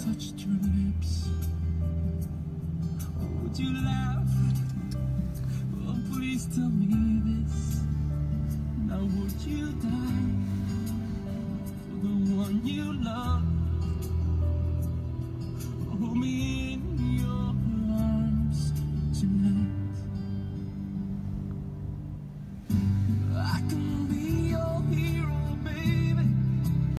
touched your lips? Or would you laugh? Oh, please tell me this. Now would you die for the one you